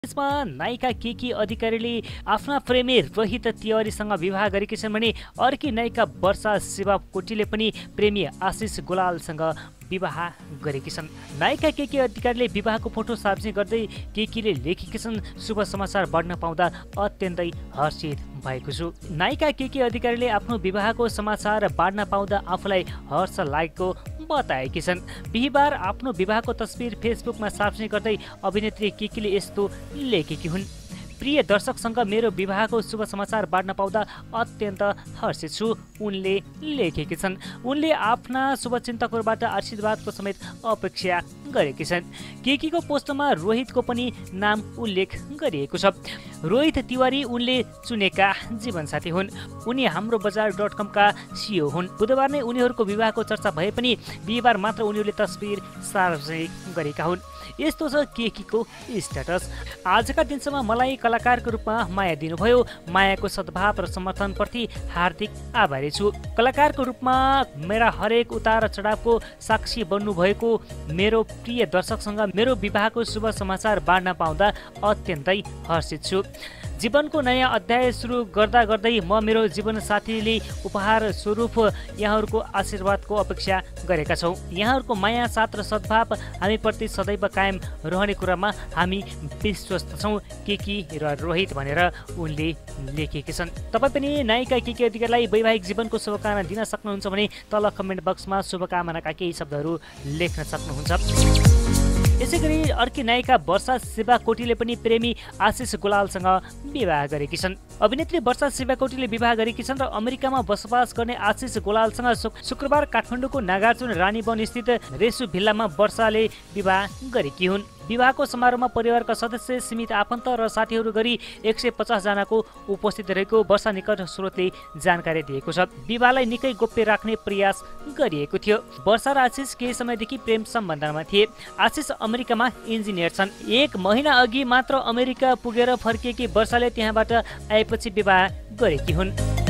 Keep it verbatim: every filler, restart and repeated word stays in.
यसमा नायिका केकी अधिकारीले आफ्ना प्रेमी रोहित तिवारीसँग विवाह गरेकी छन् भने अर्की नायिका वर्षा शिवकोटीले पनि प्रेमी आशिष गोलालसँग विवाह गरेकी छन्। नायिका केकी अधिकारीले विवाहको फोटो सार्वजनिक गर्दै केकीले लेखेकी छन्, शुभ समाचार बढ्न पाउँदा अत्यन्तै हर्षित भएको छु। नायिका केकी अधिकारीले आफ्नो विवाहको समाचार बाँड्न पाउँदा आफूलाई हर्ष लागेको बताएकी छन्। बिहिबार आफ्नो विवाहको तस्बिर फेसबुकमा सार्वजनिक गर्दै अभिनेत्री केकीले यस्तो लेखेकी हुन्। प्रिय दर्शकसँग मेरो विवाहको शुभ समाचार बाँड्न पाउँदा अत्यन्त हर्षित छु, उनले लेखेकी छन्। उनले आफ्ना शुभचिन्तकहरूबाट आशीर्वादको समेत अपेक्षा गरेकी छन्। केकीको पोस्टमा रोहितको पनि नाम उल्लेख गरिएको छ। रोहित तिवारी उनले चुनेका जीवनसाथी हुन्। उनी हाम्रो बजार डट कमका सिइओ हुन्। बुधबार नै उनीहरूको विवाहको चर्चा भए पनि बिहिबार मात्र उनीहरूले तस्बिर सार्वजनिक गरेका हुन्। यस्तो छ केकीको स्ट्याटस। आजका दिनसम्म मलाई कलाकारको रूपमा माया दिनुभयो। मायाको सद्भाव र समर्थनप्रति हार्दिक आभारी छु। कलाकारको रूपमा मेरा हरेक उतार चढावको साक्षी बन्नुभएको मेरो प्रिय दर्शकसँग मेरो विवाहको शुभ समाचार बाँड्न पाउँदा अत्यन्तै हर्षित छु। जीवनको नयाँ अध्याय सुरु गर्दा गर्दै म मेरो जीवनसाथीले उपहार स्वरूप यहाँहरूको आशीर्वादको अपेक्षा गरेका छौँ। यहाँहरूको माया, साथ र सद्भाव हामीप्रति सदैव कायम रहने कुरामा हामी विश्वस्त छौँ, केकी र रोहित भनेर उनले लेखेकी छन्। तपाईँ पनि नायिका केकी अधिकारीलाई वैवाहिक जीवनको शुभकामना दिन सक्नुहुन्छ भने तल कमेन्ट बक्समा शुभकामनाका केही शब्दहरू लेख्न सक्नुहुन्छ। यसैगरी अर्की नायिका वर्षा शिवकोटीले पनि प्रेमी आशिष गोलालसँग विवाह गरेकी छन्। अभिनेत्री वर्षा शिवकोटीले विवाह गरेकी छन् र अमेरिकामा बसोबास गर्ने आशिष गोलालसँग शुक्रबार काठमाडौँको नागार्जुन रानीवन स्थित रेसु भिल्लामा वर्षाले विवाह गरेकी हुन्। विवाहको समारोहमा परिवारका सदस्य, सीमित आफन्त र साथीहरू गरी एक सय पचास जनाको उपस्थित रहेको वर्षा निकट स्रोतले जानकारी दिएको छ। विवाहलाई निकै गोप्य राख्ने प्रयास गरिएको थियो। वर्षा र आशिष केही समयदेखि प्रेम सम्बन्धमा थिए। आशिष अमेरिकामा इन्जिनियर छन्। एक महिना अघि मात्र अमेरिका पुगेर फर्किएकी वर्षाले त्यहाँबाट आएपछि विवाह गरेकी हुन्।